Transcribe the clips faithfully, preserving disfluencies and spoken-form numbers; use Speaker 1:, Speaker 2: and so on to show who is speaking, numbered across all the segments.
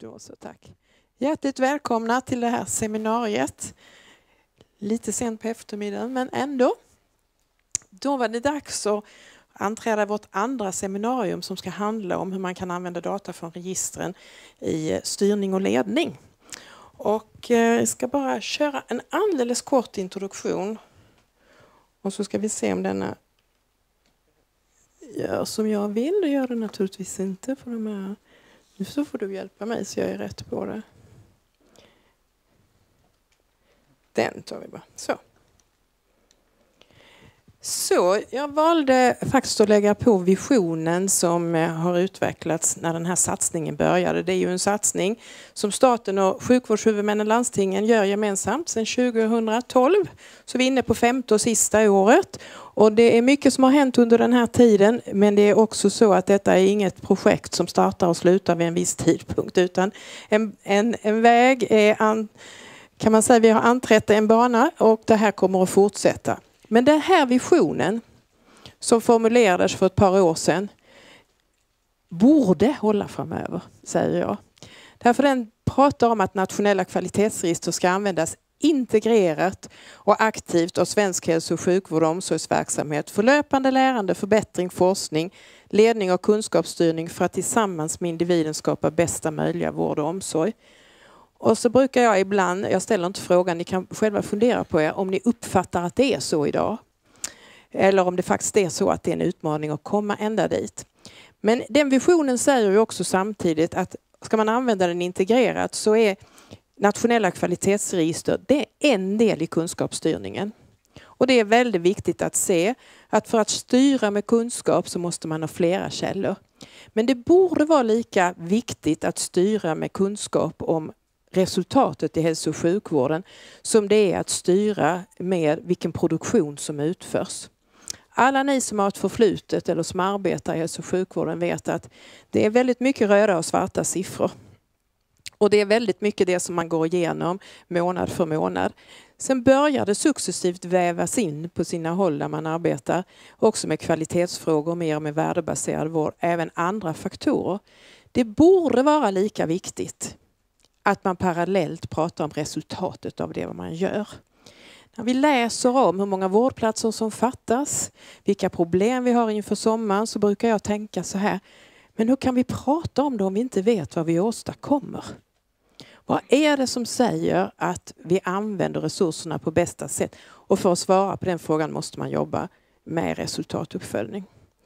Speaker 1: Då så, tack. Hjärtligt välkomna till det här seminariet. Lite sent på eftermiddagen, men ändå. Då var det dags att anträda vårt andra seminarium som ska handla om hur man kan använda data från registren i styrning och ledning. Och jag ska bara köra en alldeles kort introduktion. Och så ska vi se om denna gör som jag vill. Det gör det naturligtvis inte. För de här. Nu så får du hjälpa mig så jag är rätt på det. Den tar vi bara. Så. Så jag valde faktiskt att lägga på visionen som har utvecklats när den här satsningen började. Det är ju en satsning som staten och sjukvårdshuvudmännen, landstingen gör gemensamt sedan tjugohundratolv. Så vi är inne på femte och sista året. Och det är mycket som har hänt under den här tiden, men det är också så att detta är inget projekt som startar och slutar vid en viss tidpunkt, utan en, en, en väg är, an, kan man säga, vi har anträtt en bana och det här kommer att fortsätta. Men den här visionen som formulerades för ett par år sedan borde hålla framöver, säger jag. Därför den pratar om att nationella kvalitetsregister ska användas integrerat och aktivt av svensk hälso- och sjukvård och omsorgsverksamhet för löpande lärande, förbättring, forskning, ledning och kunskapsstyrning för att tillsammans med individen skapa bästa möjliga vård och omsorg. Och så brukar jag ibland, jag ställer inte frågan, ni kan själva fundera på er om ni uppfattar att det är så idag. Eller om det faktiskt är så att det är en utmaning att komma ända dit. Men den visionen säger ju också samtidigt att ska man använda den integrerat så är nationella kvalitetsregister, det är en del i kunskapsstyrningen. Och det är väldigt viktigt att se att för att styra med kunskap så måste man ha flera källor. Men det borde vara lika viktigt att styra med kunskap om resultatet i hälso- och sjukvården som det är att styra med vilken produktion som utförs. Alla ni som har ett förflutet eller som arbetar i hälso- och sjukvården vet att det är väldigt mycket röda och svarta siffror. Och det är väldigt mycket det som man går igenom månad för månad. Sen börjar det successivt vävas in på sina håll där man arbetar. Också med kvalitetsfrågor, mer med värdebaserad vård, även andra faktorer. Det borde vara lika viktigt att man parallellt pratar om resultatet av det man gör. När vi läser om hur många vårdplatser som fattas, vilka problem vi har inför sommaren, så brukar jag tänka så här. Men hur kan vi prata om det om vi inte vet vad vi åstadkommer? Vad är det som säger att vi använder resurserna på bästa sätt? Och för att svara på den frågan måste man jobba med resultatuppföljning.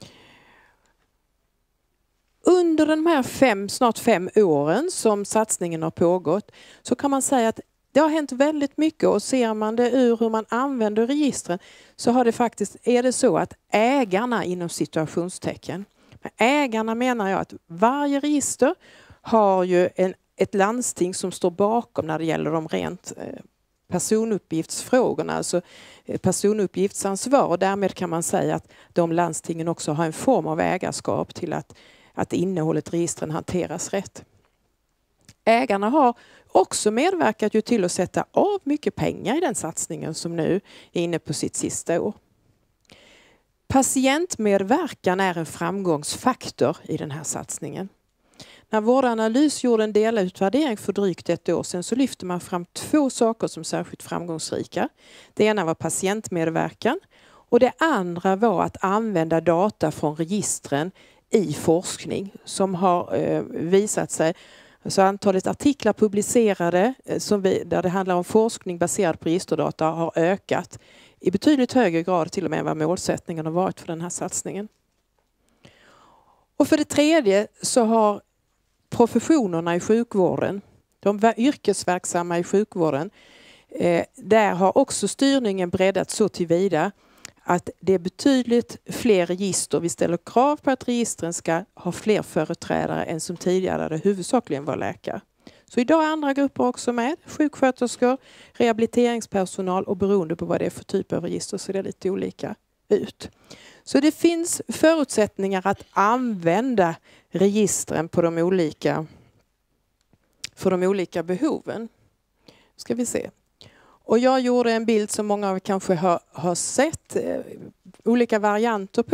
Speaker 1: Under de här fem, snart fem åren som satsningen har pågått så kan man säga att det har hänt väldigt mycket, och ser man det ur hur man använder registren så har det faktiskt, är det så att ägarna inom situationstecken, med ägarna menar jag att varje register har ju en, ett landsting som står bakom när det gäller de rent eh, personuppgiftsfrågorna, alltså personuppgiftsansvar, och därmed kan man säga att de landstingen också har en form av ägarskap till att att innehållet i registren hanteras rätt. Ägarna har också medverkat ju till att sätta av mycket pengar i den satsningen som nu är inne på sitt sista år. Patientmedverkan är en framgångsfaktor i den här satsningen. När Vårdanalys gjorde en delutvärdering för drygt ett år sedan så lyfte man fram två saker som särskilt framgångsrika. Det ena var patientmedverkan och det andra var att använda data från registren i forskning som har eh, visat sig. Så antalet artiklar publicerade som vi, där det handlar om forskning baserad på registerdata har ökat i betydligt högre grad till och med vad målsättningen har varit för den här satsningen. Och för det tredje så har professionerna i sjukvården, de yrkesverksamma i sjukvården, eh, där har också styrningen breddats så tillvida att det är betydligt fler register. Vi ställer krav på att registren ska ha fler företrädare än som tidigare där det huvudsakligen var läkare. Så idag är andra grupper också med. Sjuksköterskor, rehabiliteringspersonal, och beroende på vad det är för typ av register så det är lite olika ut. Så det finns förutsättningar att använda registren på de olika, för de olika behoven. Ska vi se. Och jag gjorde en bild som många av er kanske har, har sett eh, olika varianter på.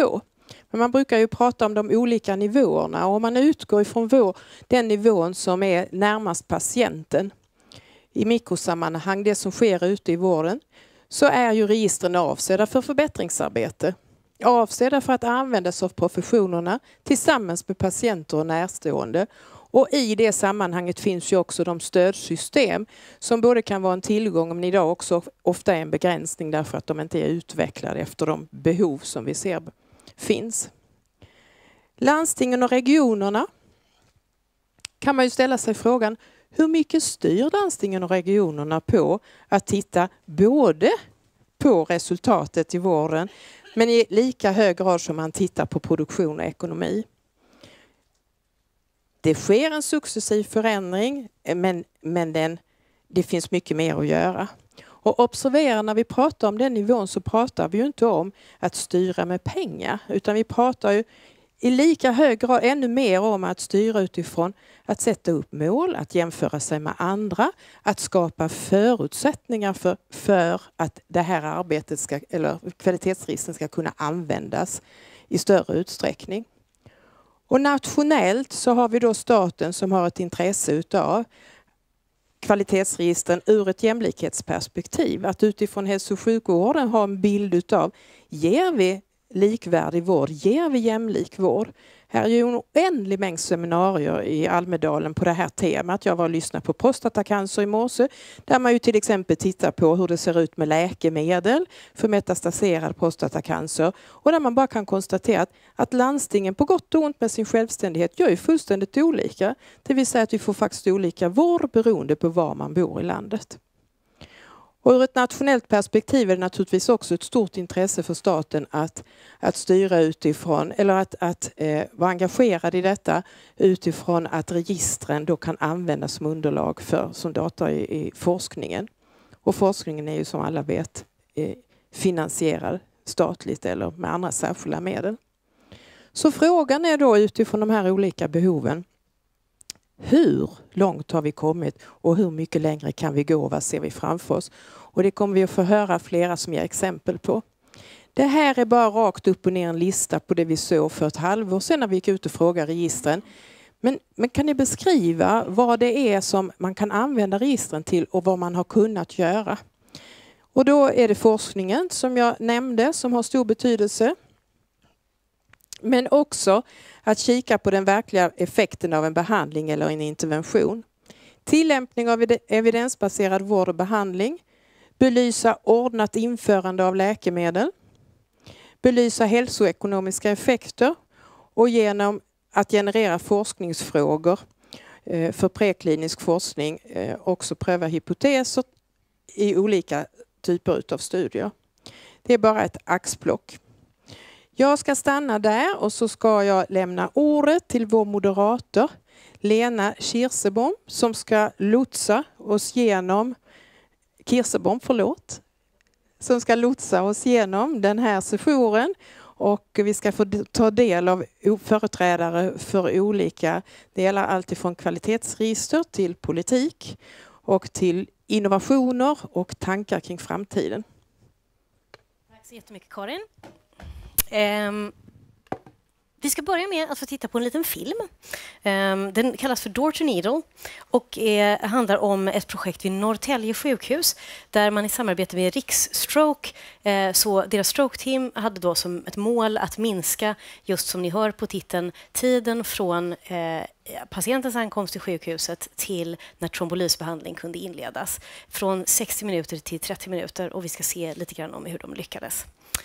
Speaker 1: Men man brukar ju prata om de olika nivåerna, och om man utgår ifrån vår, den nivån som är närmast patienten i mikrosammanhang, det som sker ute i vården, så är ju registren avsedda för förbättringsarbete. Avsedda för att användas av professionerna tillsammans med patienter och närstående. Och i det sammanhanget finns ju också de stödsystem som både kan vara en tillgång men idag också ofta är en begränsning därför att de inte är utvecklade efter de behov som vi ser finns. Landstingen och regionerna kan man ju ställa sig frågan, hur mycket styr landstingen och regionerna på att titta både på resultatet i vården men i lika hög grad som man tittar på produktion och ekonomi. Det sker en successiv förändring men, men den, det finns mycket mer att göra. Och observera, när vi pratar om den nivån så pratar vi ju inte om att styra med pengar, utan vi pratar ju i lika hög grad ännu mer om att styra utifrån att sätta upp mål, att jämföra sig med andra, att skapa förutsättningar för, för att det här arbetet ska, eller kvalitetsregistren ska kunna användas i större utsträckning. Och nationellt så har vi då staten som har ett intresse utav kvalitetsregistren ur ett jämlikhetsperspektiv. Att utifrån hälso- och sjukvården ha en bild utav, ger vi likvärdig vård, ger vi jämlik vård? Här är ju en oändlig mängd seminarier i Almedalen på det här temat. Jag var och lyssnade på prostatacancer i morse, där man ju till exempel tittar på hur det ser ut med läkemedel för metastaserad prostatacancer. Och där man bara kan konstatera att, att landstingen på gott och ont med sin självständighet gör ju fullständigt olika. Det vill säga att vi får faktiskt olika vård beroende på var man bor i landet. Och ur ett nationellt perspektiv är det naturligtvis också ett stort intresse för staten att, att styra utifrån, eller att, att eh, vara engagerad i detta utifrån att registren då kan användas som underlag för, som data i, i forskningen. Och forskningen är ju som alla vet eh, finansierad statligt eller med andra särskilda medel. Så frågan är då utifrån de här olika behoven, hur långt har vi kommit och hur mycket längre kan vi gå och vad ser vi framför oss? Och det kommer vi att få höra flera som ger exempel på. Det här är bara rakt upp och ner en lista på det vi såg för ett halvår sedan när vi gick ut och frågade registren. Men, men kan ni beskriva vad det är som man kan använda registren till och vad man har kunnat göra? Och då är det forskningen som jag nämnde som har stor betydelse. Men också att kika på den verkliga effekten av en behandling eller en intervention. Tillämpning av evidensbaserad vård och behandling. Belysa ordnat införande av läkemedel. Belysa hälsoekonomiska effekter. Och genom att generera forskningsfrågor för preklinisk forskning också pröva hypoteser i olika typer av studier. Det är bara ett axplock. Jag ska stanna där och så ska jag lämna ordet till vår moderator Lena Kirsebom som ska lotsa oss genom Kirsebom, förlåt. Som ska lotsa oss genom den här sessionen och vi ska få ta del av företrädare för olika delar, allt ifrån kvalitetsregister till politik och till innovationer och tankar kring framtiden.
Speaker 2: Tack så jättemycket, Karin. Um, vi ska börja med att få titta på en liten film. Um, den kallas för Door to Needle och är, handlar om ett projekt vid Norrtälje sjukhus där man i samarbete med Riksstroke, uh, så deras stroke-team hade då som ett mål att minska, just som ni hör på titeln, tiden från uh, patientens ankomst till sjukhuset till när trombolysbehandling kunde inledas. Från sextio minuter till trettio minuter och vi ska se lite grann om hur de lyckades.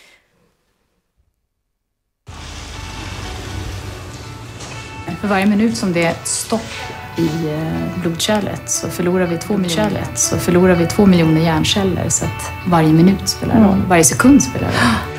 Speaker 3: För varje minut som det är stopp i blodkärlet så förlorar vi två miljoner, så förlorar vi två miljoner hjärnceller, så att varje minut spelar roll, mm. varje sekund spelar roll.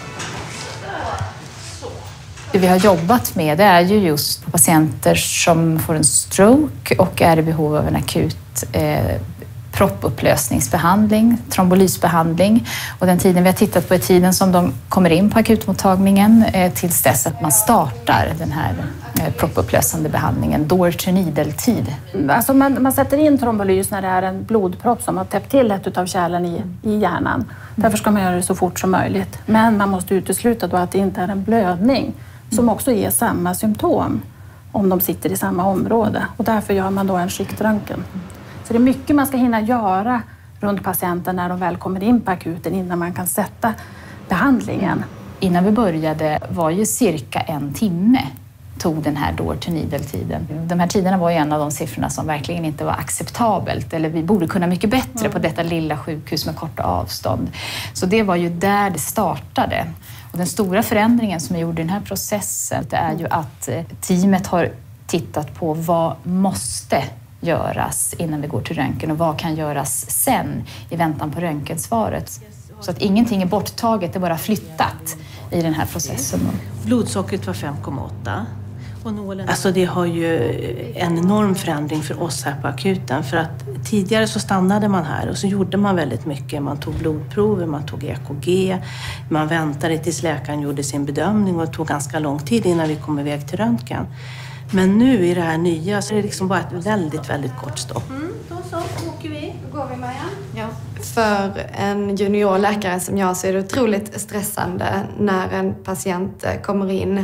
Speaker 3: Det vi har jobbat med det är ju just patienter som får en stroke och är i behov av en akut eh, proppupplösningsbehandling, trombolysbehandling. Och den tiden vi har tittat på är tiden som de kommer in på akutmottagningen eh, tills dess att man startar den här eh, proppupplösande behandlingen, door to needle-tid.
Speaker 4: Alltså man, man sätter in trombolys när det är en blodpropp som har täppt till ett av kärlen i, i hjärnan. Därför ska man göra det så fort som möjligt. Men man måste utesluta då att det inte är en blödning som också ger samma symptom om de sitter i samma område. Och därför gör man då en skiktröntgen. Så det är mycket man ska hinna göra runt patienten när de väl kommer in på akuten innan man kan sätta behandlingen.
Speaker 3: Innan vi började var ju cirka en timme tog den här door to needle-tiden. De här tiderna var ju en av de siffrorna som verkligen inte var acceptabelt. Eller vi borde kunna mycket bättre mm. på detta lilla sjukhus med korta avstånd. Så det var ju där det startade. Och den stora förändringen som jag gjorde i den här processen det är ju att teamet har tittat på vad måste göras innan vi går till röntgen och vad kan göras sen i väntan på röntgensvaret. Så att ingenting är borttaget, det är bara flyttat i den här processen.
Speaker 5: Blodsockret var fem komma åtta. Alltså det har ju en enorm förändring för oss här på akuten. För att tidigare så stannade man här och så gjorde man väldigt mycket. Man tog blodprover, man tog E K G. Man väntade tills läkaren gjorde sin bedömning och det tog ganska lång tid innan vi kom iväg till röntgen. Men nu i det här nya så är det liksom bara ett väldigt, väldigt kort stopp.
Speaker 6: Mm, då så, då åker vi. Då går vi, Maja. Ja. För en juniorläkare som jag så är det otroligt stressande när en patient kommer in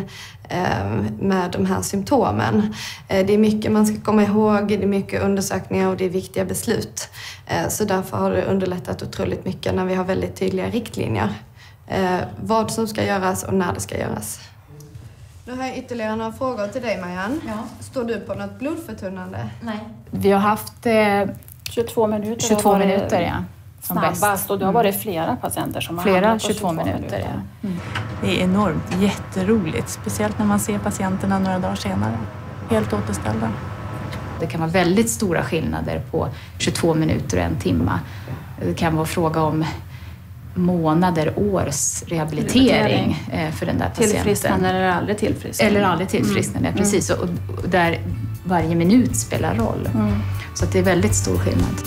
Speaker 6: med de här symptomen. Det är mycket man ska komma ihåg, det är mycket undersökningar och det är viktiga beslut. Så därför har det underlättat otroligt mycket när vi har väldigt tydliga riktlinjer. Vad som ska göras och när det ska göras. Nu har jag ytterligare några frågor till dig, Marianne. Ja. Står du på något blodförtunnande?
Speaker 3: Nej. Vi har haft eh,
Speaker 4: tjugotvå minuter.
Speaker 3: tjugotvå minuter, ja.
Speaker 4: Snabbast och det har varit flera patienter som har
Speaker 3: flera tjugotvå minuter. minuter.
Speaker 7: Ja. Mm. Det är enormt jätteroligt, speciellt när man ser patienterna några dagar senare. Helt återställda.
Speaker 3: Det kan vara väldigt stora skillnader på tjugotvå minuter och en timme. Det kan vara fråga om månader, års rehabilitering för den där patienten.
Speaker 4: Tillfrisknande eller aldrig tillfrisknande.
Speaker 3: Eller aldrig tillfrisknande, mm. precis. Och, och där varje minut spelar roll. Mm. Så att det är väldigt stor skillnad.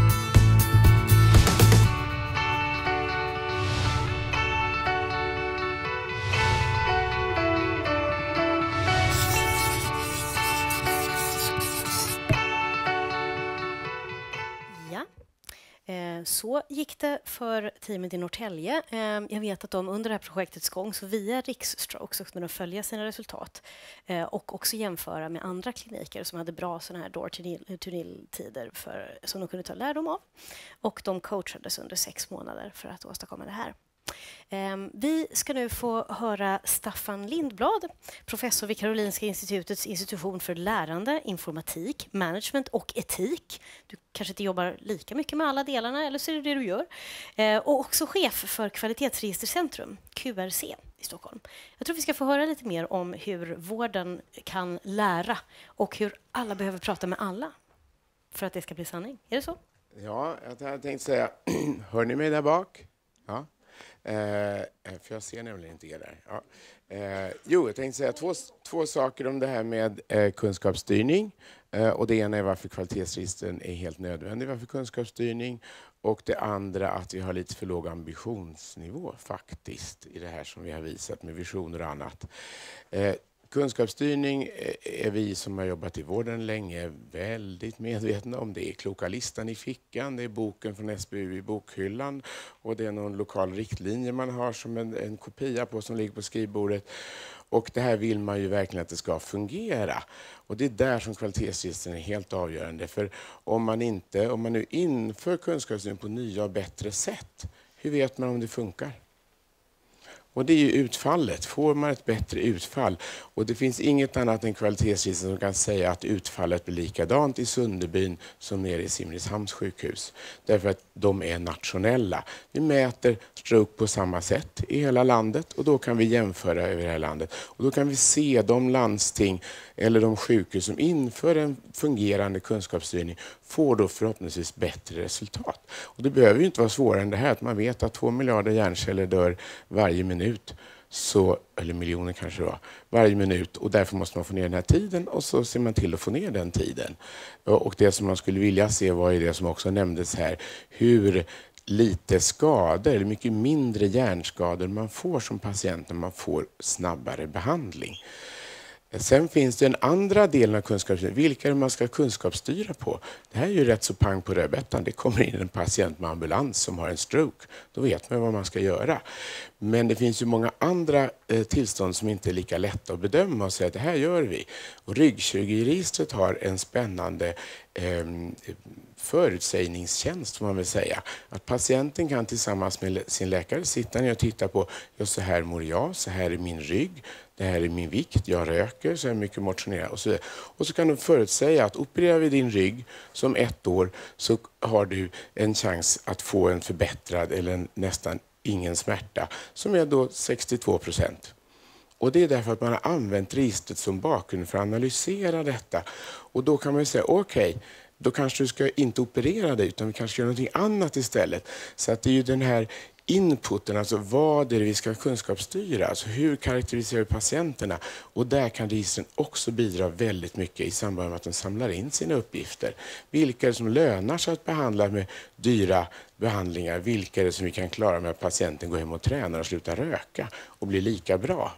Speaker 2: Så gick det för teamet i Norrtälje. Jag vet att de under det här projektets gång så via Riksstroke så kunde de följa sina resultat och också jämföra med andra kliniker som hade bra sådana här door to needle-tider för, som de kunde ta lärdom av. Och de coachades under sex månader för att åstadkomma det här. Vi ska nu få höra Staffan Lindblad, professor vid Karolinska institutets institution för lärande, informatik, management och etik. Du kanske inte jobbar lika mycket med alla delarna, eller så är det det du gör. Och också chef för Kvalitetsregistercentrum, Q R C, i Stockholm. Jag tror vi ska få höra lite mer om hur vården kan lära och hur alla behöver prata med alla för att det ska bli sanning. Är det så?
Speaker 8: Ja, jag hade tänkt säga, hör ni mig där bak? Ja. Eh, för jag ser nämligen inte er där. Ja. Eh, jo, jag tänkte säga två, två saker om det här med eh, kunskapsstyrning. Eh, och det ena är varför kvalitetsregistren är helt nödvändig, varför kunskapsstyrning. Och det andra att vi har lite för låg ambitionsnivå faktiskt i det här som vi har visat med visioner och annat. Eh, Kunskapsstyrning är vi som har jobbat i vården länge väldigt medvetna om. Det är kloka listan i fickan, det är boken från S B U i bokhyllan och det är någon lokal riktlinje man har som en, en kopia på som ligger på skrivbordet. Och det här vill man ju verkligen att det ska fungera. Och det är där som kvalitetsregistren är helt avgörande. För om man inte, om man nu inför kunskapsstyrning på nya och bättre sätt, hur vet man om det funkar? Och det är ju utfallet. Får man ett bättre utfall? Och det finns inget annat än kvalitetsregister som kan säga att utfallet blir likadant i Sunderbyn som nere i Simrishamns sjukhus. Därför att de är nationella. Vi mäter stroke på samma sätt i hela landet och då kan vi jämföra över hela landet. Och då kan vi se de landsting eller de sjukhus som inför en fungerande kunskapsstyrning får då förhoppningsvis bättre resultat. Och det behöver ju inte vara svårare än det här att man vet att två miljarder hjärnceller dör varje minut så, eller miljoner kanske det var, varje minut, och därför måste man få ner den här tiden, och så ser man till att få ner den tiden. Och det som man skulle vilja se var ju det som också nämndes här, hur lite skador, eller mycket mindre hjärnskador man får som patient när man får snabbare behandling. Sen finns det en andra delen av kunskapsstyrning. Vilka är det man ska kunskapsstyra på? Det här är ju rätt så pang på rödbetan. Det kommer in en patient med ambulans som har en stroke. Då vet man vad man ska göra. Men det finns ju många andra eh, tillstånd som inte är lika lätta att bedöma och säga att det här gör vi. Och ryggkirurgiregistret har en spännande eh, förutsägningstjänst, får man väl säga. Att patienten kan tillsammans med sin läkare sitta ner och titta på, ja, så här mår jag, så här är min rygg, det här är min vikt, jag röker, så här mycket motionerar och så vidare. Och så kan du förutsäga att opererar vi din rygg som ett år, så har du en chans att få en förbättrad eller en nästan ingen smärta, som är då sextiotvå procent. Och det är därför att man har använt registret som bakgrund för att analysera detta. Och då kan man säga, okej, okay, då kanske du ska inte operera dig, utan vi kanske ska göra någonting annat istället. Så att det är ju den här inputen, alltså vad är det vi ska kunskapsstyra, alltså hur karaktäriserar vi patienterna, och där kan registren också bidra väldigt mycket i samband med att de samlar in sina uppgifter. Vilka är det som lönar sig att behandla med dyra behandlingar, vilka är det som vi kan klara med att patienten går hem och tränar och slutar röka och blir lika bra.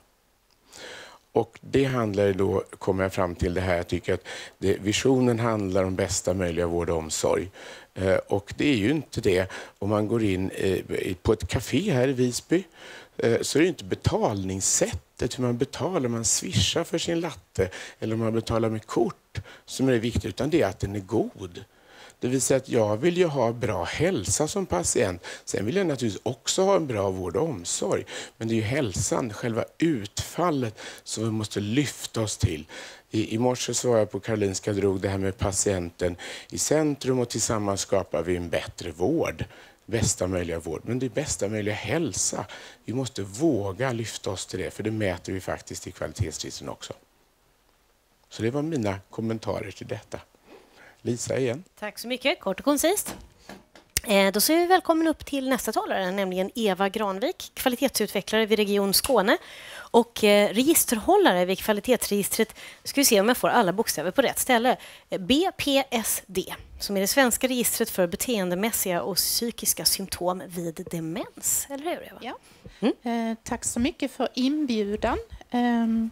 Speaker 8: Och det handlar då, kommer jag fram till det här, jag tycker att det, visionen handlar om bästa möjliga vård och omsorg. Eh, och det är ju inte det om man går in eh, på ett café här i Visby, eh, så är det inte betalningssättet, hur man betalar, man swishar för sin latte eller om man betalar med kort som är det viktiga, utan det är att den är god. Det vill säga att jag vill ju ha bra hälsa som patient. Sen vill jag naturligtvis också ha en bra vård och omsorg. Men det är ju hälsan, själva utfallet, som vi måste lyfta oss till. I, i morse så var jag på Karolinska, drog det här med patienten i centrum, och tillsammans skapar vi en bättre vård. Bästa möjliga vård. Men det är bästa möjliga hälsa. Vi måste våga lyfta oss till det, för det mäter vi faktiskt i kvalitetsregistren också. Så det var mina kommentarer till detta. Lisa igen.
Speaker 2: Tack så mycket, kort och koncist. Eh, då ser vi välkommen upp till nästa talare, nämligen Eva Granvik, kvalitetsutvecklare vid Region Skåne och eh, registerhållare vid kvalitetsregistret. Ska vi se om jag får alla bokstäver på rätt ställe. B P S D, som är det svenska registret för beteendemässiga och psykiska symptom vid demens. Eller hur, Eva?
Speaker 9: Ja. Mm. Eh, tack så mycket för inbjudan. Um...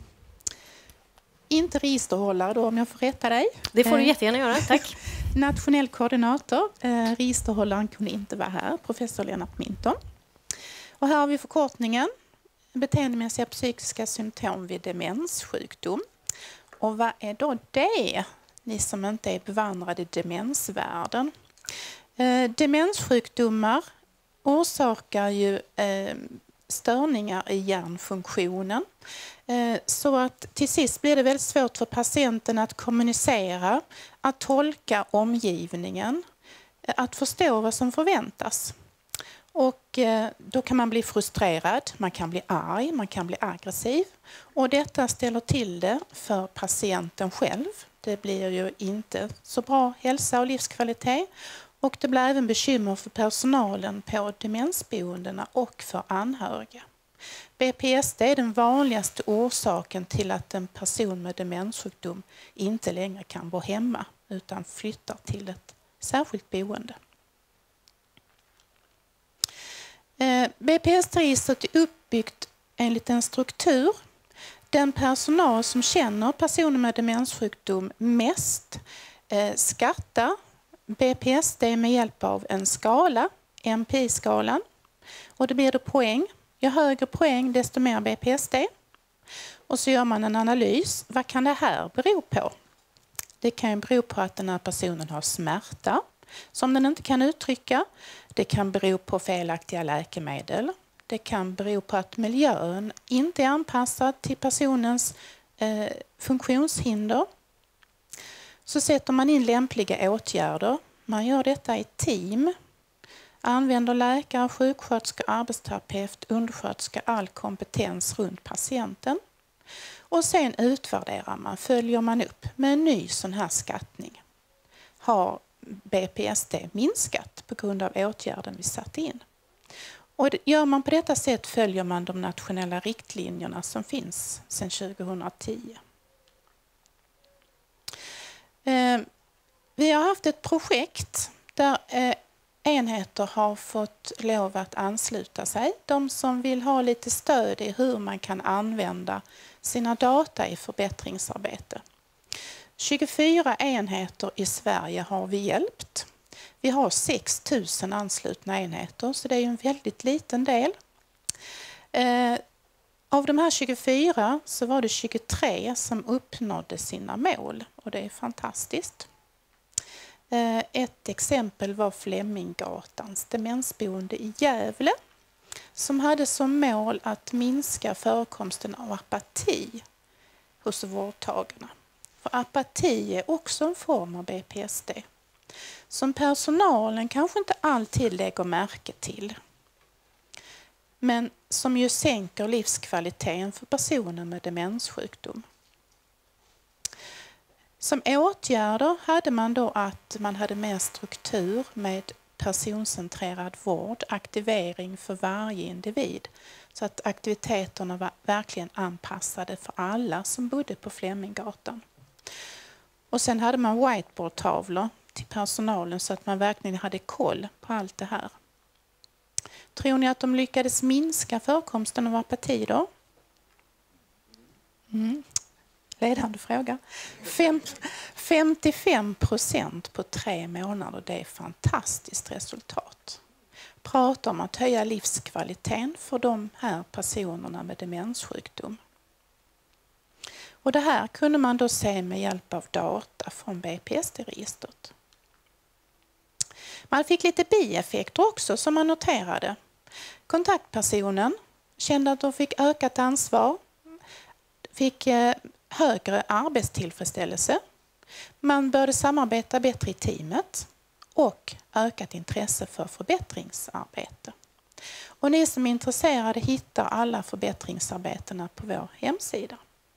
Speaker 9: Inte registerhållare då, om jag får rätta dig.
Speaker 2: Det får du jättegärna göra, tack.
Speaker 9: Nationell koordinator. Eh, registerhållaren kunde inte vara här, professor Lennart Minton. Och här har vi förkortningen. Beteendemässiga psykiska symptom vid demenssjukdom. Och vad är då det? Ni som inte är bevandrade i demensvärlden. Eh, demenssjukdomar orsakar ju eh, störningar i hjärnfunktionen. Så att till sist blir det väldigt svårt för patienten att kommunicera, att tolka omgivningen, att förstå vad som förväntas. Och då kan man bli frustrerad, man kan bli arg, man kan bli aggressiv. Och detta ställer till det för patienten själv. Det blir ju inte så bra hälsa och livskvalitet. Och det blir även bekymmer för personalen på demensboendena och för anhöriga. B P S D är den vanligaste orsaken till att en person med demenssjukdom inte längre kan bo hemma utan flyttar till ett särskilt boende. B P S D-registret är uppbyggt enligt en struktur. Den personal som känner personer med demenssjukdom mest skattar B P S D med hjälp av en skala, M P I-skalan. Och det blir då poäng. Ju högre poäng, desto mer B P S D. Och så gör man en analys. Vad kan det här bero på? Det kan ju bero på att den här personen har smärta som den inte kan uttrycka. Det kan bero på felaktiga läkemedel. Det kan bero på att miljön inte är anpassad till personens eh, funktionshinder. Så sätter man in lämpliga åtgärder. Man gör detta i team. Använder läkare, sjuksköterska, arbetsterapeut, undersköterska all kompetens runt patienten. Och sen utvärderar man, följer man upp med en ny sån här skattning. Har B P S D minskat på grund av åtgärden vi satt in? Och gör man på detta sätt följer man de nationella riktlinjerna som finns sedan tjugohundratio. Eh, vi har haft ett projekt där eh, enheter har fått lov att ansluta sig. De som vill ha lite stöd i hur man kan använda sina data i förbättringsarbete. tjugofyra enheter i Sverige har vi hjälpt. Vi har sex tusen anslutna enheter, så det är en väldigt liten del. Eh, av de här tjugofyra så var det tjugotre som uppnådde sina mål, och det är fantastiskt. Eh, ett exempel var Fleminggatans demensboende i Gävle som hade som mål att minska förekomsten av apati hos vårdtagarna. För apati är också en form av B P S D som personalen kanske inte alltid lägger märke till, men som ju sänker livskvaliteten för personer med demenssjukdom. Som åtgärder hade man då att man hade mer struktur med personcentrerad vård, aktivering för varje individ, så att aktiviteterna var verkligen anpassade för alla som bodde på Fleminggatan. Och sen hade man whiteboardtavlor till personalen så att man verkligen hade koll på allt det här. Tror ni att de lyckades minska förekomsten av apati då? Mm. Ledande fråga. Fem, femtiofem procent på tre månader, det är ett fantastiskt resultat. Prata om att höja livskvaliteten för de här personerna med demenssjukdom. Och det här kunde man då se med hjälp av data från B P S D-registret. Man fick lite bieffekter också som man noterade. Kontaktpersonen kände att de fick ökat ansvar, fick högre arbetstillfredsställelse. Man började samarbeta bättre i teamet och ökat intresse för förbättringsarbete. Och ni som är intresserade hittar alla förbättringsarbetena på vår hemsida.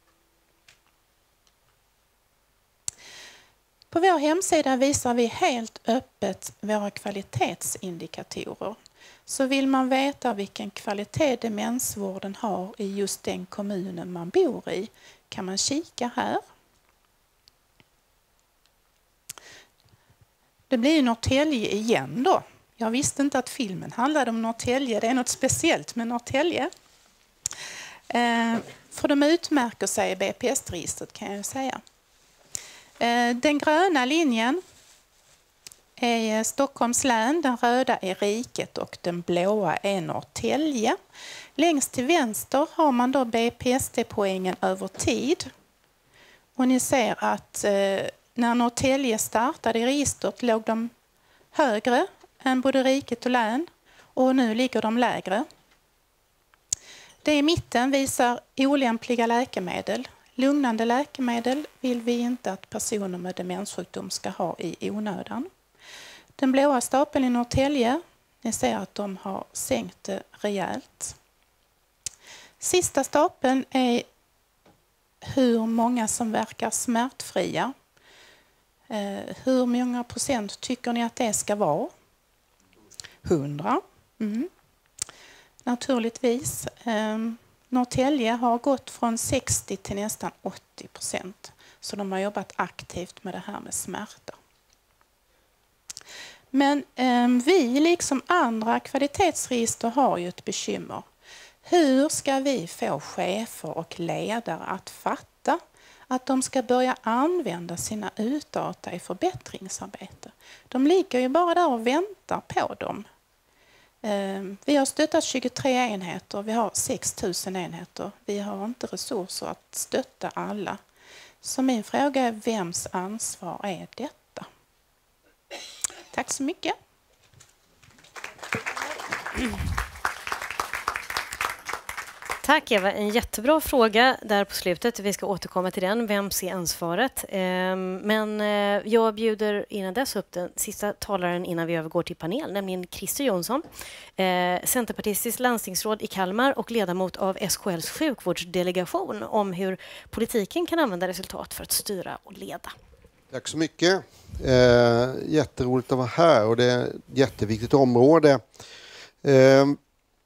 Speaker 9: På vår hemsida visar vi helt öppet våra kvalitetsindikatorer. Så vill man veta vilken kvalitet demensvården har i just den kommunen man bor i kan man kika här. Det blir Norrtälje igen då. Jag visste inte att filmen handlade om Norrtälje. Det är något speciellt med Norrtälje. Eh, för de utmärker sig i B P S D-registret kan jag säga. Eh, den gröna linjen är Stockholms län, den röda är riket och den blåa är Norrtälje. Längst till vänster har man då B P S D-poängen över tid. Och ni ser att eh, när Norrtälje startade i registret låg de högre än både riket och län, och nu ligger de lägre. Det i mitten visar olämpliga läkemedel. Lugnande läkemedel vill vi inte att personer med demenssjukdom ska ha i onödan. Den blåa stapeln i Norrtälje, ni ser att de har sänkt det rejält. Sista stapeln är hur många som verkar smärtfria. Eh, hur många procent tycker ni att det ska vara? hundra. Mm. Naturligtvis. Eh, Norrtälje har gått från sextio till nästan åttio procent. Så de har jobbat aktivt med det här med smärta. Men eh, vi, liksom andra kvalitetsregister, har ju ett bekymmer. Hur ska vi få chefer och ledare att fatta att de ska börja använda sina utdata i förbättringsarbete? De ligger ju bara där och väntar på dem. Eh, vi har stöttat tjugotre enheter, vi har sex tusen enheter. Vi har inte resurser att stötta alla. Så min fråga är, vems ansvar är detta? Tack så mycket.
Speaker 2: Tack Eva, en jättebra fråga där på slutet. Vi ska återkomma till den. Vem ser ansvaret? Men jag bjuder innan dess upp den sista talaren innan vi övergår till panel, nämligen Christer Jonsson, centerpartistisk landstingsråd i Kalmar och ledamot av S K L:s sjukvårdsdelegation, om hur politiken kan använda resultat för att styra och leda.
Speaker 10: Tack så mycket. Eh, jätteroligt att vara här, och det är ett jätteviktigt område. Eh,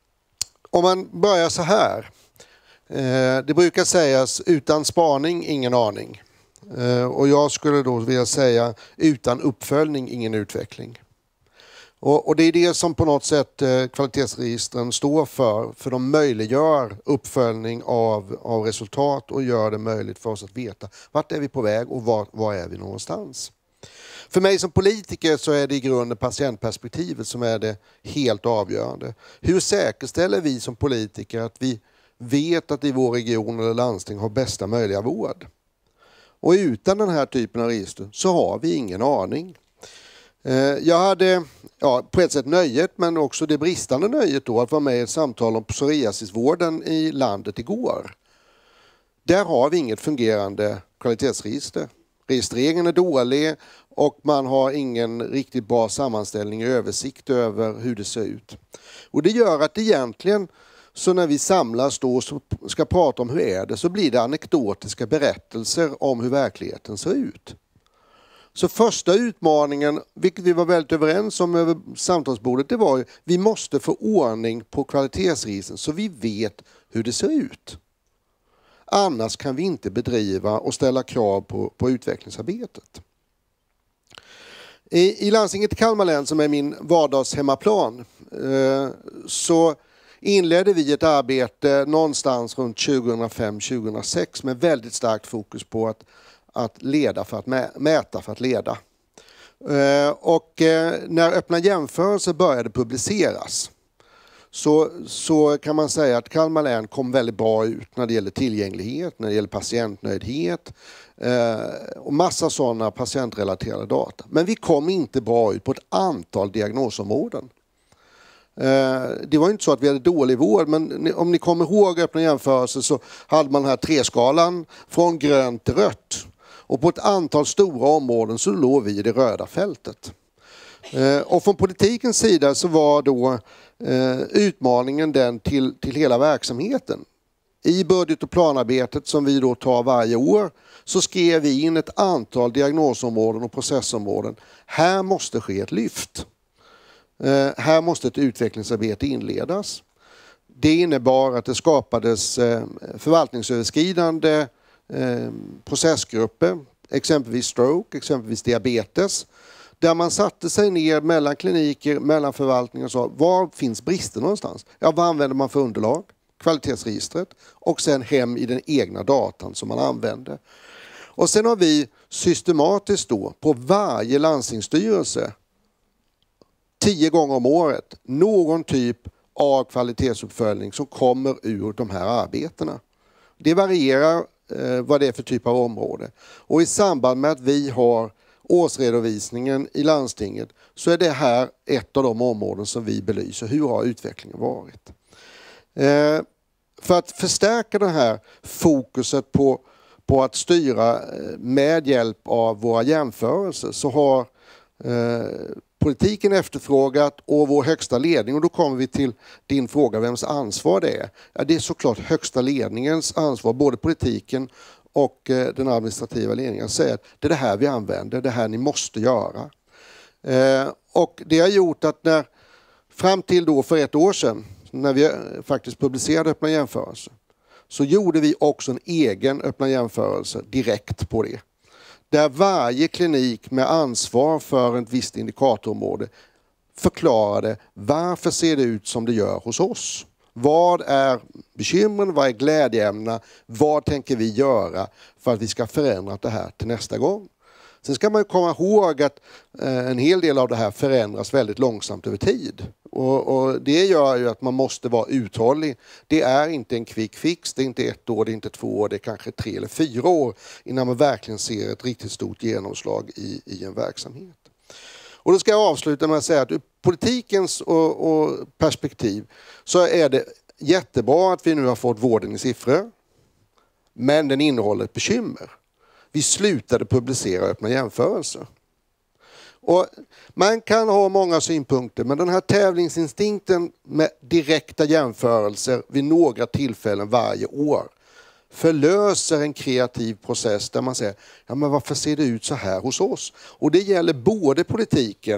Speaker 10: om man börjar så här. Eh, det brukar sägas utan spaning, ingen aning. Eh, och jag skulle då vilja säga utan uppföljning, ingen utveckling. Och, och det är det som på något sätt eh, kvalitetsregistren står för. För de möjliggör uppföljning av, av resultat och gör det möjligt för oss att veta vart är vi på väg och var, var är vi någonstans. För mig som politiker så är det i grunden patientperspektivet som är det helt avgörande. Hur säkerställer vi som politiker att vi vet att i vår region eller landsting har bästa möjliga vård? Och utan den här typen av register så har vi ingen aning. Jag hade ja, på ett sätt nöjet men också det bristande nöjet då att vara med i ett samtal om psoriasisvården i landet igår. Där har vi inget fungerande kvalitetsregister. Registreringen är dålig och man har ingen riktigt bra sammanställning och översikt över hur det ser ut. Och det gör att egentligen så när vi samlas då och ska prata om hur är det så blir det anekdotiska berättelser om hur verkligheten ser ut. Så första utmaningen, vilket vi var väldigt överens om över samtalsbordet, det var ju vi måste få ordning på kvalitetsregistren så vi vet hur det ser ut. Annars kan vi inte bedriva och ställa krav på, på utvecklingsarbetet. I, I landstinget i Kalmar län, som är min vardagshemmaplan, eh, så inledde vi ett arbete någonstans runt tjugohundrafem tjugohundrasex med väldigt starkt fokus på att, att leda för att mä, mäta för att leda. Eh, och eh, när öppna jämförelser började publiceras Så, så kan man säga att Kalmar län kom väldigt bra ut när det gäller tillgänglighet, när det gäller patientnöjdhet eh, och massa sådana patientrelaterade data. Men vi kom inte bra ut på ett antal diagnosområden. Eh, det var inte så att vi hade dålig vård, men om ni kommer ihåg öppna jämförelser så hade man den här treskalan från grönt till rött. Och på ett antal stora områden så låg vi i det röda fältet. Eh, och från politikens sida så var då eh, utmaningen den till, till hela verksamheten. I budget- och planarbetet som vi då tar varje år så skrev vi in ett antal diagnosområden och processområden. Här måste ske ett lyft. Eh, här måste ett utvecklingsarbete inledas. Det innebar att det skapades eh, förvaltningsöverskridande eh, processgrupper, exempelvis stroke, exempelvis diabetes, där man satte sig ner mellan kliniker, mellan förvaltningar och sa, var finns brister någonstans? Ja, vad använder man för underlag? Kvalitetsregistret och sen hem i den egna datan som man använder. Och sen har vi systematiskt då på varje landstingsstyrelse tio gånger om året någon typ av kvalitetsuppföljning som kommer ur de här arbetena. Det varierar eh, vad det är för typ av område. Och i samband med att vi har årsredovisningen i landstinget så är det här ett av de områden som vi belyser. Hur har utvecklingen varit? Eh, för att förstärka det här fokuset på, på att styra med hjälp av våra jämförelser så har eh, politiken efterfrågat och vår högsta ledning, och då kommer vi till din fråga vems ansvar det är. Ja, det är såklart högsta ledningens ansvar, både politiken och den administrativa ledningen säger att det är det här vi använder, det här ni måste göra. Eh, och det har gjort att när, fram till då för ett år sedan, när vi faktiskt publicerade öppna jämförelser, så gjorde vi också en egen öppna jämförelse direkt på det. Där varje klinik med ansvar för ett visst indikatorområde förklarade varför ser det ut som det gör hos oss. Vad är bekymren, vad är glädjeämnena, vad tänker vi göra för att vi ska förändra det här till nästa gång. Sen ska man komma ihåg att en hel del av det här förändras väldigt långsamt över tid. Och, och det gör ju att man måste vara uthållig. Det är inte en quick fix, det är inte ett år, det är inte två år, det är kanske tre eller fyra år innan man verkligen ser ett riktigt stort genomslag i, i en verksamhet. Och då ska jag avsluta med att säga att ur politikens och, och perspektiv så är det jättebra att vi nu har fått vården i siffror. Men den innehåller ett bekymmer. Vi slutade publicera öppna jämförelser. Och man kan ha många synpunkter, men den här tävlingsinstinkten med direkta jämförelser vid några tillfällen varje år förlöser en kreativ process där man säger, ja men varför ser det ut så här hos oss? Och det gäller både politiken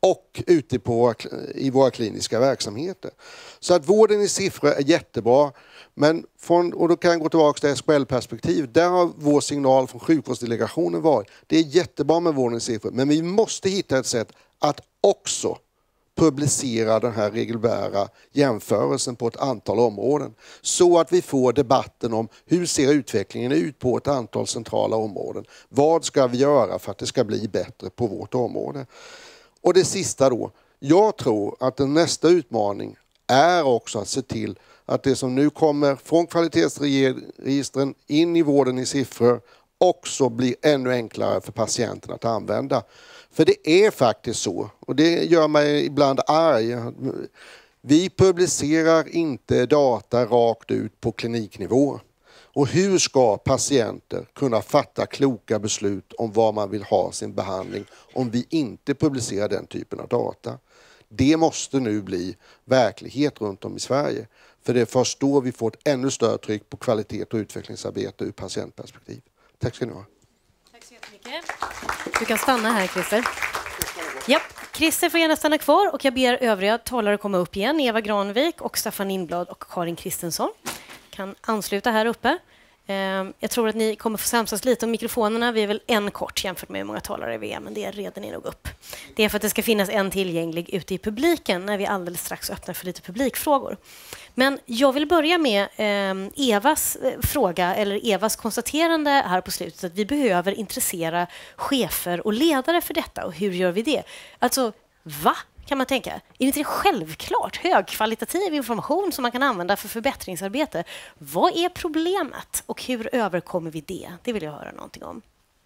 Speaker 10: och ute på, i våra kliniska verksamheter. Så att vården i siffror är jättebra. Men från, och då kan jag gå tillbaka till S K L-perspektiv. Där har vår signal från sjukvårdsdelegationen varit. Det är jättebra med vården i siffror. Men vi måste hitta ett sätt att också publicera den här regelbära jämförelsen på ett antal områden. Så att vi får debatten om hur ser utvecklingen ut på ett antal centrala områden. Vad ska vi göra för att det ska bli bättre på vårt område? Och det sista då. Jag tror att den nästa utmaning är också att se till att det som nu kommer från kvalitetsregistren in i vården i siffror också blir ännu enklare för patienten att använda. För det är faktiskt så, och det gör mig ibland arg. Vi publicerar inte data rakt ut på kliniknivå. Och hur ska patienter kunna fatta kloka beslut om var man vill ha sin behandling om vi inte publicerar den typen av data? Det måste nu bli verklighet runt om i Sverige. För det är först då vi får ett ännu större tryck på kvalitet och utvecklingsarbete ur patientperspektiv. Tack ska ni ha.
Speaker 2: Tack så jättemycket. Du kan stanna här, Christer. Ja, Christer får gärna stanna kvar och jag ber övriga talare komma upp igen. Eva Granvik och Staffan Lindblad och Karin Kristensson kan ansluta här uppe. Jag tror att ni kommer få samsas lite om mikrofonerna. Vi är väl en kort jämfört med hur många talare vi är, men det reder ni nog upp. Det är för att det ska finnas en tillgänglig ute i publiken när vi alldeles strax öppnar för lite publikfrågor. Men jag vill börja med eh, Evas fråga, eller Evas konstaterande här på slutet, att vi behöver intressera chefer och ledare för detta. Och hur gör vi det? Alltså, va? Kan man tänka. Är inte det självklart högkvalitativ information som man kan använda för förbättringsarbete? Vad är problemet och hur överkommer vi det? Det vill jag höra någonting om.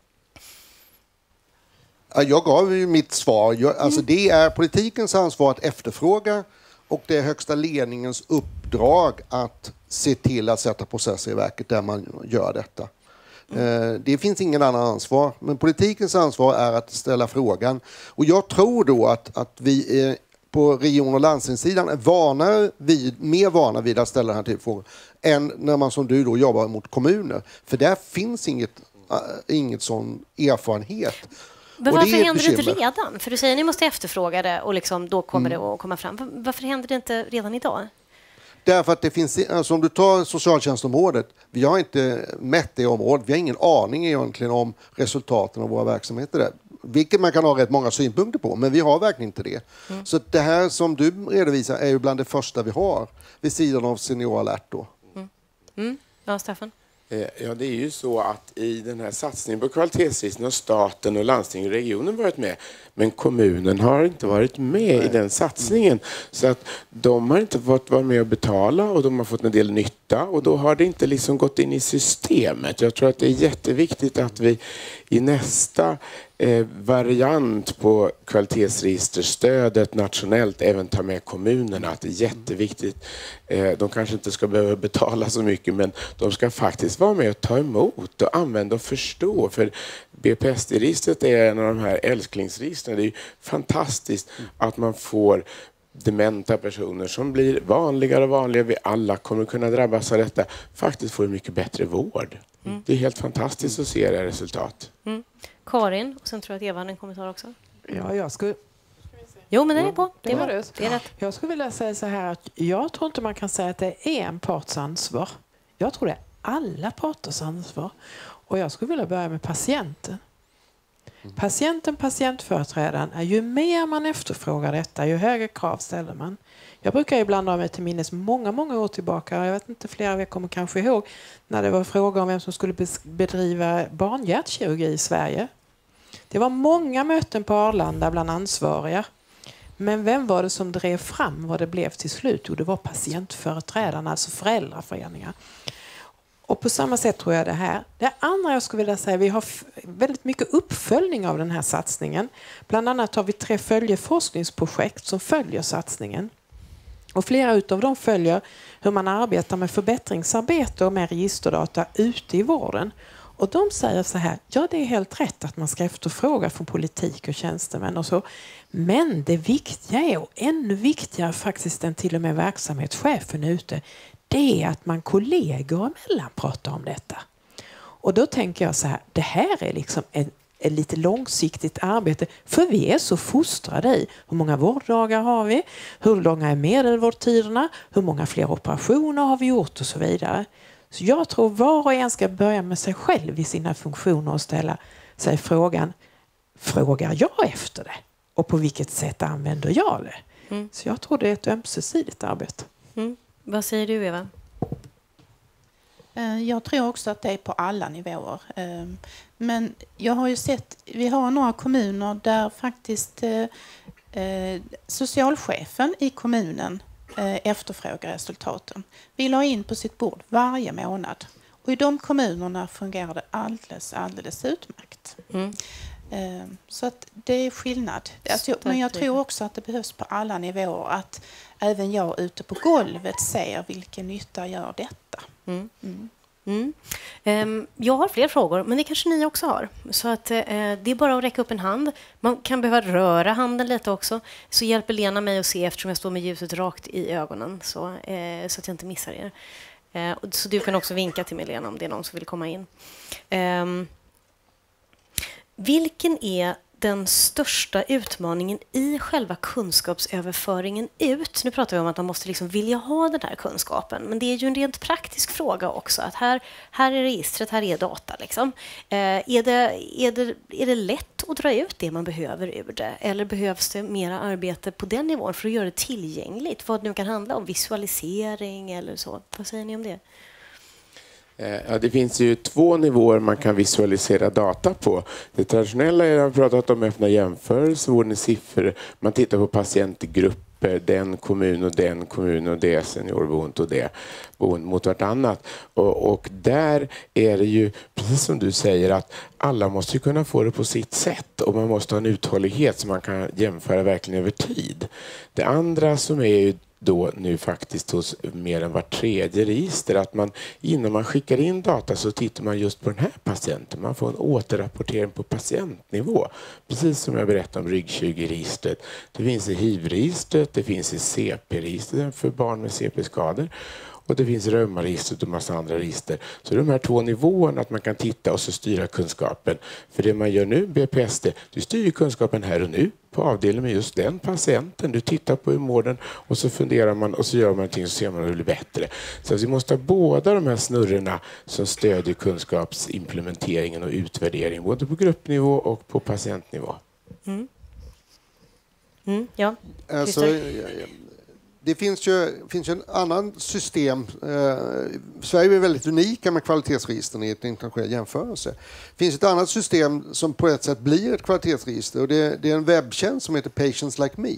Speaker 10: Jag gav ju mitt svar. Jag, alltså det är politikens ansvar att efterfråga och det är högsta ledningens uppdrag att se till att sätta processer i verket där man gör detta. Mm. Det finns ingen annan ansvar, men politikens ansvar är att ställa frågan. Och jag tror då att, att vi är, på region- och landstingssidan är vana vid, mer vana vid att ställa den här typen av frågor än när man som du då jobbar mot kommuner. För där finns inget, äh, inget sån erfarenhet.
Speaker 2: Men varför det händer det inte redan? För du säger att ni måste efterfråga det och liksom då kommer mm. det att komma fram. Varför händer det inte redan idag? Därför
Speaker 10: att det finns, alltså om du tar socialtjänstområdet, vi har inte mätt det området, vi har ingen aning egentligen om resultaten av våra verksamheter där. Vilket man kan ha rätt många synpunkter på, men vi har verkligen inte det. Mm. Så det här som du redovisar är ju bland det första vi har vid sidan av Senior Alert då.
Speaker 2: Mm. Mm. Ja, Staffan?
Speaker 8: Ja, det är ju så att i den här satsningen på kvalitetsregistren har staten och landsting och regionen varit med. Men kommunen har inte varit med Nej. i den satsningen. Så att de har inte fått vara med och betala och de har fått en del nytta. Och då har det inte liksom gått in i systemet. Jag tror att det är jätteviktigt att vi i nästa eh, variant på kvalitetsregisterstödet nationellt även tar med kommunerna. Att det är jätteviktigt. Eh, de kanske inte ska behöva betala så mycket, men de ska faktiskt vara med och ta emot och använda och förstå. För B P S D-registret är en av de här älsklingsregistren. Det är ju fantastiskt att man får dementa personer som blir vanligare och vanligare. Vi alla kommer kunna drabbas av detta. Faktiskt får en mycket bättre vård. Mm. Det är helt fantastiskt att se det resultat.
Speaker 2: Mm. Karin, och sen tror jag att Eva hade en kommentar också.
Speaker 1: Ja, jag skulle...
Speaker 2: Jo, men den är på. Det,
Speaker 1: det
Speaker 2: var
Speaker 1: det.
Speaker 2: Det är rätt.
Speaker 1: Jag skulle vilja säga så här att jag tror inte man kan säga att det är en parts ansvar. Jag tror det är alla parters ansvar. Och jag skulle vilja börja med patienten. Patienten, patientföreträdaren är ju mer man efterfrågar detta, ju högre krav ställer man. Jag brukar ibland ha mig till minnes många, många år tillbaka. Jag vet inte, flera av er kommer kanske ihåg när det var fråga om vem som skulle bedriva barnhjärtkirurgi i Sverige. Det var många möten på Arlanda bland ansvariga. Men vem var det som drev fram vad det blev till slut? Jo, det var patientföreträdarna, alltså föräldraföreningar. Och på samma sätt tror jag det här. Det andra jag skulle vilja säga, vi har väldigt mycket uppföljning av den här satsningen. Bland annat har vi tre följeforskningsprojekt som följer satsningen. Och flera utav dem följer hur man arbetar med förbättringsarbete och med registerdata ute i vården. Och de säger så här, ja det är helt rätt att man ska efterfråga från politik och tjänstemän och så. Men det viktiga är, och ännu viktigare faktiskt än till och med verksamhetschefen ute, det är att man kollegor emellan pratar om detta. Och då tänker jag så här, det här är liksom en ett lite långsiktigt arbete. För vi är så fostrade i hur många vårddagar har vi, hur långa är medelvårdtiderna, hur många fler operationer har vi gjort och så vidare. Så jag tror var och en ska börja med sig själv i sina funktioner och ställa sig frågan, frågar jag efter det? Och på vilket sätt använder jag det? Mm. Så jag tror det är ett ömsesidigt arbete.
Speaker 2: Mm. Vad säger du, Eva?
Speaker 9: Jag tror också att det är på alla nivåer. Men jag har ju sett, vi har några kommuner där faktiskt socialchefen i kommunen efterfrågar resultaten. Vi la in på sitt bord varje månad. Och i de kommunerna fungerar det alldeles, alldeles utmärkt. Mm. Så att det är skillnad. Alltså, men jag tror också att det behövs på alla nivåer. Att även jag ute på golvet ser vilken nytta gör detta.
Speaker 2: Mm. Mm. Mm. Um, jag har fler frågor, men det kanske ni också har. Så att, uh, det är bara att räcka upp en hand. Man kan behöva röra handen lite också. Så hjälper Lena mig att se eftersom jag står med ljuset rakt i ögonen. Så, uh, så att jag inte missar er. Uh, så du kan också vinka till mig, Lena, om det är någon som vill komma in. Um, vilken är den största utmaningen i själva kunskapsöverföringen ut? Nu pratar vi om att man måste liksom vilja ha den här kunskapen, men det är ju en rent praktisk fråga också. Att här, här är registret, här är data. Liksom. Eh, är, det, är, det, är det lätt att dra ut det man behöver ur det? Eller behövs det mera arbete på den nivån för att göra det tillgängligt? Vad det nu kan handla om, visualisering eller så. Vad säger ni om det?
Speaker 8: Ja, det finns ju två nivåer man kan visualisera data på. Det traditionella är att jag har pratat om öppna jämförelser, vårdens siffror. Man tittar på patientgrupper, den kommun och den kommun och det seniorboende och det boende mot vartannat. Och, och där är det ju, precis som du säger, att alla måste ju kunna få det på sitt sätt och man måste ha en uthållighet som man kan jämföra verkligen över tid. Det andra som är ju då nu faktiskt hos mer än var tredje register, att man innan man skickar in data så tittar man just på den här patienten. Man får en återrapportering på patientnivå. Precis som jag berättade om ryggkirurgiregistret. Det finns i H I V-registret, det finns i C P-registret för barn med C P-skador. Och det finns reumaregistret och massa andra register. Så de här två nivåerna, att man kan titta och så styra kunskapen. För det man gör nu, B P S D, du styr kunskapen här och nu på avdelningen med just den patienten. Du tittar på hur mår den och så funderar man och så gör man någonting och så ser man hur det blir bättre. Så vi måste ha båda de här snurrorna som stödjer kunskapsimplementeringen och utvärderingen både på gruppnivå och på patientnivå.
Speaker 2: Mm. Mm, ja.
Speaker 10: Alltså, det finns ju, finns ju en annan system. Eh, Sverige är väldigt unika med kvalitetsregistren i ett internationell jämförelse. Det finns ett annat system som på ett sätt blir ett kvalitetsregister och det, det är en webbtjänst som heter Patients Like Me.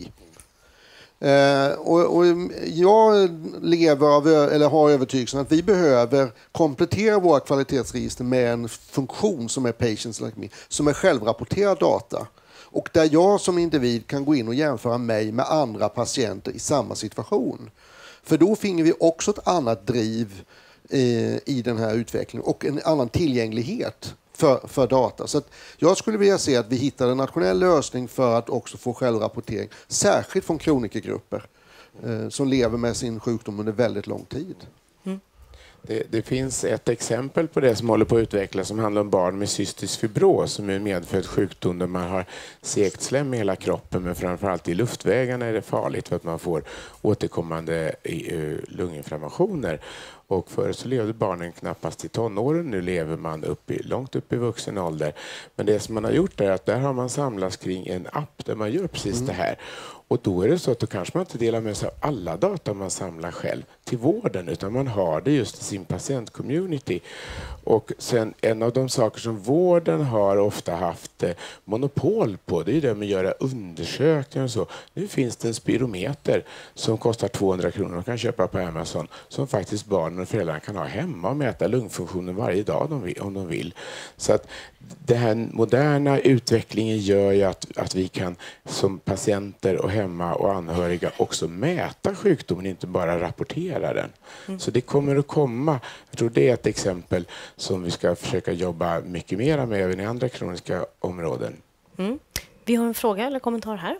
Speaker 10: Eh, och, och jag lever av, eller har övertygelsen att vi behöver komplettera våra kvalitetsregister med en funktion som är Patients Like Me, som är självrapporterad data. Och där jag som individ kan gå in och jämföra mig med andra patienter i samma situation. För då finner vi också ett annat driv eh, i den här utvecklingen och en annan tillgänglighet för, för data. Så att jag skulle vilja se att vi hittar en nationell lösning för att också få självrapportering, särskilt från kronikergrupper eh, som lever med sin sjukdom under väldigt lång tid.
Speaker 8: Det, det finns ett exempel på det som håller på att utvecklas som handlar om barn med cystisk fibros som är en medfödd sjukdom där man har segt slem i hela kroppen men framförallt i luftvägarna är det farligt för att man får återkommande lunginflammationer. Och förr så levde barnen knappast i tonåren, nu lever man upp i, långt upp i vuxen ålder. Men det som man har gjort är att där har man samlats kring en app där man gör precis mm. det här. Och då är det så att då kanske man inte delar med sig av alla data man samlar själv till vården utan man har det just i sin patientcommunity. Och sen en av de saker som vården har ofta haft eh, monopol på det är det med att göra undersökningar och så. Nu finns det en spirometer som kostar tvåhundra kronor och kan köpa på Amazon som faktiskt barnen och föräldrarna kan ha hemma och mäta lungfunktionen varje dag om, vi, om de vill. Så att den här moderna utvecklingen gör ju att, att vi kan som patienter och hemma och anhöriga också mäta sjukdomen, inte bara rapportera den. Mm. Så det kommer att komma. Jag tror det är ett exempel som vi ska försöka jobba mycket mer med även i andra kroniska områden.
Speaker 2: Mm. Vi har en fråga eller kommentar här.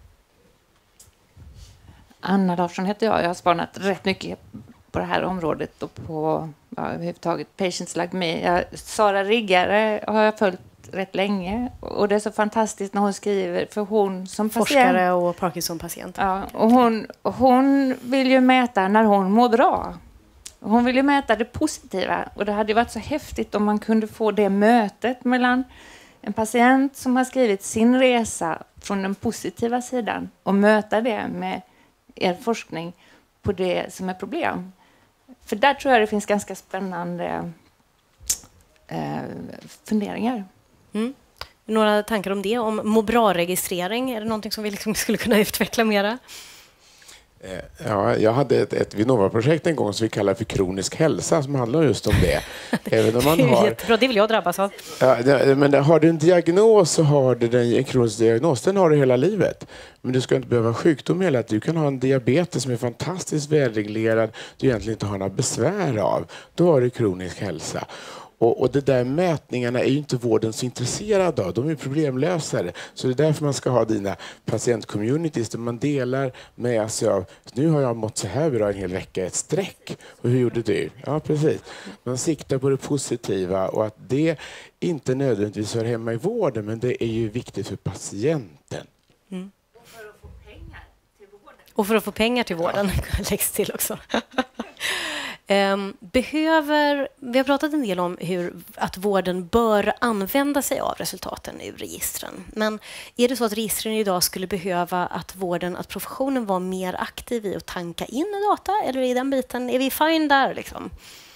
Speaker 11: Anna Larsson heter jag. Jag har spanat rätt mycket på det här området och på ja, överhuvudtaget Patients Like Me. Jag, Sara Riggare har jag följt rätt länge. Och det är så fantastiskt när hon skriver, för hon som
Speaker 2: Forskare
Speaker 11: patient,
Speaker 2: och Parkinson-patient.
Speaker 11: Ja, och hon, hon vill ju mäta när hon mår bra. Hon vill ju mäta det positiva. Och det hade varit så häftigt om man kunde få det mötet mellan en patient som har skrivit sin resa från den positiva sidan och möta det med er forskning på det som är problem. För där tror jag det finns ganska spännande eh, funderingar.
Speaker 2: Mm. Några tankar om det? Om må bra-registrering? Är det någonting som vi liksom skulle kunna utveckla mera?
Speaker 8: Ja, jag hade ett, ett Vinnova-projekt en gång som vi kallar för kronisk hälsa som handlar just om det. Även om man
Speaker 2: det är
Speaker 8: har,
Speaker 2: jättebra, det vill jag drabbas av.
Speaker 8: Ja, det, men har du en diagnos så har du den, en kronisk diagnos, den har du hela livet. Men du ska inte behöva sjukdom hela tiden. Du kan ha en diabetes som är fantastiskt välreglerad, du egentligen inte har några besvär av. Då har du kronisk hälsa. Och, och det där mätningarna är ju inte vården så intresserad av. De är problemlösare. Så det är därför man ska ha dina patientcommunities där man delar med sig av. Nu har jag mått så här bra en hel vecka, ett streck. Och hur gjorde du? Ja, precis. Man siktar på det positiva och att det inte nödvändigtvis hör hemma i vården, men det är ju viktigt för patienten.
Speaker 2: Mm. Och för att få pengar till vården ja. läggs till också. Um, behöver, vi har pratat en del om hur att vården bör använda sig av resultaten ur registren. Men är det så att registren idag skulle behöva att vården, att professionen var mer aktiv i att tanka in data? Eller i den biten, är vi fine där liksom?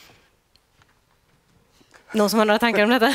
Speaker 2: Någon som har några tankar om detta?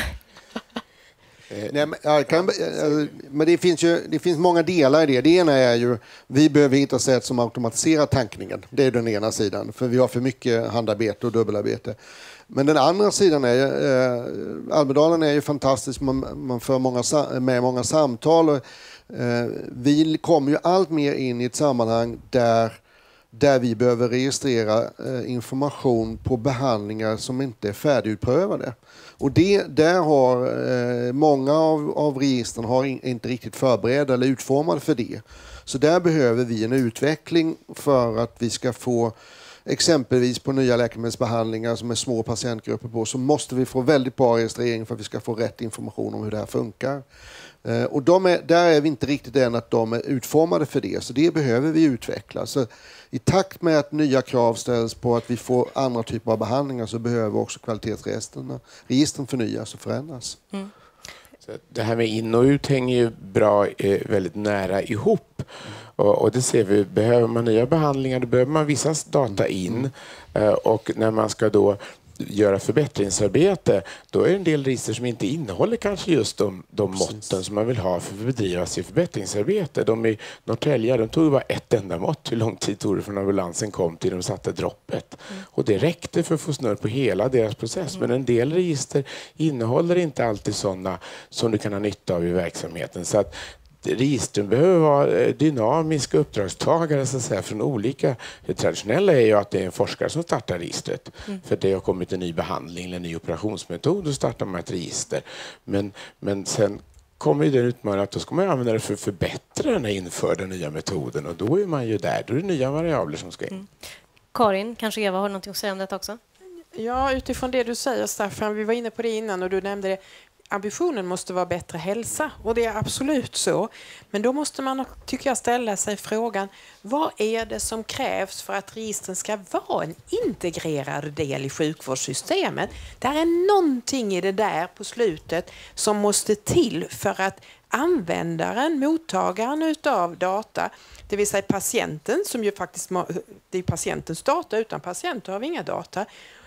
Speaker 10: Nej, men, jag kan, men det finns ju det finns många delar i det. Det ena är ju vi behöver hitta sätt som automatiserar tankningen. Det är den ena sidan. För vi har för mycket handarbete och dubbelarbete. Men den andra sidan är eh, Almedalen är ju fantastisk. Man, man för många, med många samtal. Och, eh, vi kommer ju allt mer in i ett sammanhang där där vi behöver registrera eh, information på behandlingar som inte är färdigutprövade. Och det, där har eh, många av, av registren har in, inte riktigt förberedda eller utformade för det. Så där behöver vi en utveckling för att vi ska få exempelvis på nya läkemedelsbehandlingar som är små patientgrupper på, så måste vi få väldigt bra registrering för att vi ska få rätt information om hur det här funkar. Eh, och de är, där är vi inte riktigt än att de är utformade för det, så det behöver vi utveckla. Så i takt med att nya krav ställs på att vi får andra typer av behandlingar så behöver också kvalitetsregistren registren förnyas och förändras. Mm.
Speaker 8: Så det här med in och ut hänger ju bra, eh, väldigt nära ihop. Och, och det ser vi, behöver man nya behandlingar då behöver man vissa data in. Eh, och när man ska då göra förbättringsarbete, då är det en del register som inte innehåller kanske just de, de måtten som man vill ha för att bedriva sig förbättringsarbete. De i Norrtälje, de tog bara ett enda mått. Hur lång tid tog det från ambulansen kom till de satte droppet? Mm. Och det räckte för att få snurr på hela deras process. Mm. Men en del register innehåller inte alltid sådana som du kan ha nytta av i verksamheten. Så att registren behöver vara dynamiska uppdragstagare så att säga, från olika. Det traditionella är ju att det är en forskare som startar registret. Mm. För det har kommit en ny behandling eller en ny operationsmetod, då startar man ett register. Men, men sen kommer ju den utmaningen att då ska man använda det för att förbättra den här införda nya metoden. Och då är man ju där. Då är det nya variabler som ska in. Mm.
Speaker 2: Karin, kanske Eva har något att säga om detta också?
Speaker 1: Ja, utifrån det du säger Staffan, vi var inne på det innan och du nämnde det. Ambitionen måste vara bättre hälsa och det är absolut så. Men då måste man, tycker jag, ställa sig frågan, vad är det som krävs för att registren ska vara en integrerad del i sjukvårdssystemet? Det är någonting i det där på slutet som måste till för att användaren, mottagaren utav data, det vill säga patienten, som ju faktiskt, det är patientens data, utan patienter har vi inga data.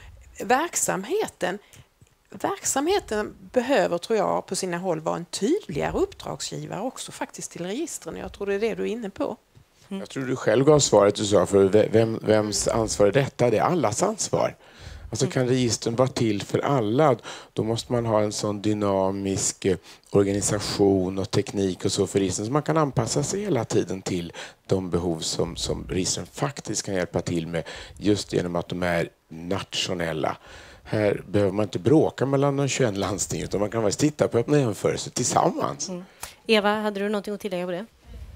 Speaker 1: Verksamheten Verksamheten behöver, tror jag, på sina håll vara en tydligare uppdragsgivare också faktiskt till registren. Jag tror det är det du är inne på.
Speaker 8: Mm. Jag tror du själv gav svaret du sa, för vem, vems ansvar är detta? Det är allas ansvar. Alltså kan registren vara till för alla, då måste man ha en sån dynamisk organisation och teknik och så för registren så man kan anpassa sig hela tiden till de behov som, som registren faktiskt kan hjälpa till med just genom att de är nationella. Här behöver man inte bråka mellan de tjugoett landsting utan man kan faktiskt titta på öppna jämförelser tillsammans. Mm.
Speaker 2: Eva, hade du någonting att tillägga på det?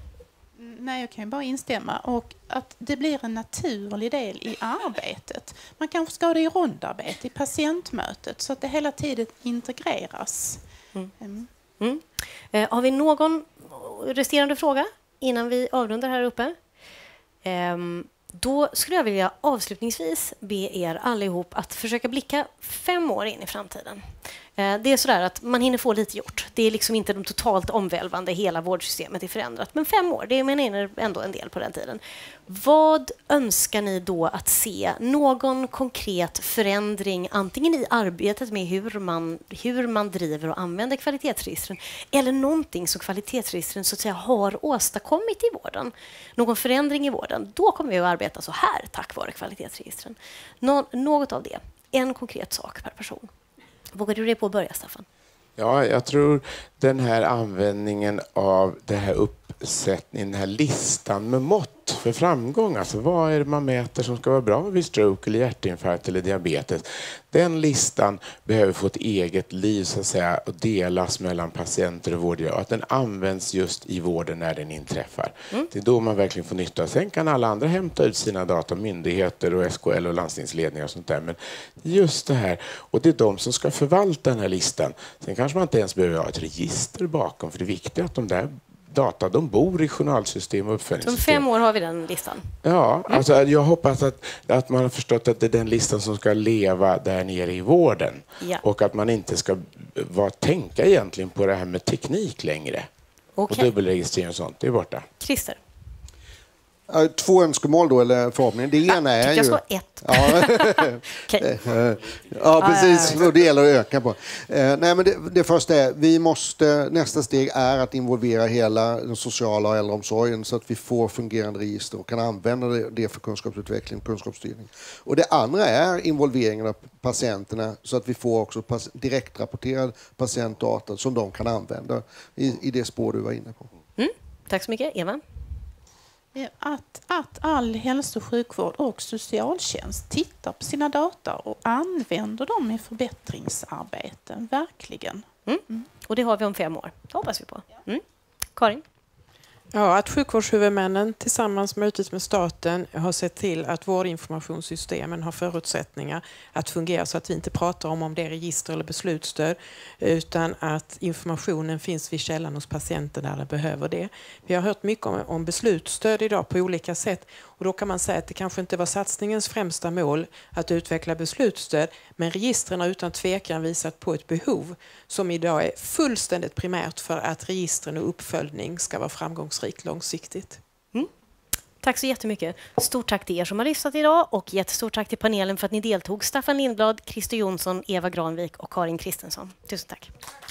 Speaker 9: Nej, jag kan ju bara instämma. Och att det blir en naturlig del i arbetet. Man kanske ska ha det i rondarbete, i patientmötet så att det hela tiden integreras.
Speaker 2: Mm. Mm. Mm. Eh, har vi någon resterande fråga innan vi avrundar här uppe? Eh, då skulle jag vilja avslutningsvis be er allihop att försöka blicka fem år in i framtiden. Eh, det är sådär att man hinner få lite gjort. Det är liksom inte de totalt omvälvande, hela vårdsystemet är förändrat. Men fem år, det menar ändå en del på den tiden. Vad önskar ni då att se? Någon konkret förändring, antingen i arbetet med hur man, hur man driver och använder kvalitetsregistren, eller någonting som kvalitetsregistren så att säga har åstadkommit i vården. Någon förändring i vården. Då kommer vi att arbeta så här tack vare kvalitetsregistren. Nå- något av det. En konkret sak per person. Vågar du det på att börja, Staffan?
Speaker 8: Ja, jag tror den här användningen av det här uppsättningen, den här listan med mått för framgång. Alltså vad är det man mäter som ska vara bra vid stroke eller hjärtinfarkt eller diabetes? Den listan behöver få ett eget liv så att säga och delas mellan patienter och vårdgivare. Och att den används just i vården när den inträffar. Mm. Det är då man verkligen får nytta. Sen kan alla andra hämta ut sina data, myndigheter och S K L och landstingsledningar och sånt där. Men just det här, och det är de som ska förvalta den här listan. Sen kanske man inte ens behöver ha ett register bakom, för det är viktigt att de där data, de bor i journalsystem och uppföljningssystem.
Speaker 2: Om fem år har vi den listan.
Speaker 8: Ja, mm. alltså jag hoppas att, att man har förstått att det är den listan som ska leva där nere i vården. Ja. Och att man inte ska vara, tänka egentligen på det här med teknik längre. Okay. Och dubbelregistrering och sånt, det är borta.
Speaker 2: Christer?
Speaker 10: Två önskemål då, eller förhoppning. Det ena är ju...
Speaker 2: Jag ska ett.
Speaker 10: Ja, okay. ja precis. Och det gäller att öka på. Nej, men det, det första är, vi måste, nästa steg är att involvera hela den sociala och äldreomsorgen så att vi får fungerande register och kan använda det för kunskapsutveckling och kunskapsstyrning. Och det andra är involveringen av patienterna så att vi får också direktrapporterad patientdata som de kan använda i, i det spår du var inne på.
Speaker 2: Mm. Tack så mycket. Eva?
Speaker 9: Att, att all hälso- och sjukvård och socialtjänst tittar på sina data och använder dem i förbättringsarbeten. Verkligen.
Speaker 2: Mm. Mm. Och det har vi om fem år. Det hoppas vi på. Mm. Karin?
Speaker 1: Ja, att sjukvårdshuvudmännen tillsammans med med staten har sett till att vårdinformationssystemen har förutsättningar att fungera så att vi inte pratar om om det är register eller beslutsstöd utan att informationen finns vid källan hos patienten där den behöver det. Vi har hört mycket om, om beslutsstöd idag på olika sätt och då kan man säga att det kanske inte var satsningens främsta mål att utveckla beslutsstöd, men registren har utan tvekan visat på ett behov som idag är fullständigt primärt för att registren och uppföljning ska vara framgångsrikt långsiktigt.
Speaker 2: Mm. Tack så jättemycket. Stort tack till er som har lyssnat idag och jättestort tack till panelen för att ni deltog. Staffan Lindblad, Christer Jonsson, Eva Granvik och Karin Kristensson. Tusen tack.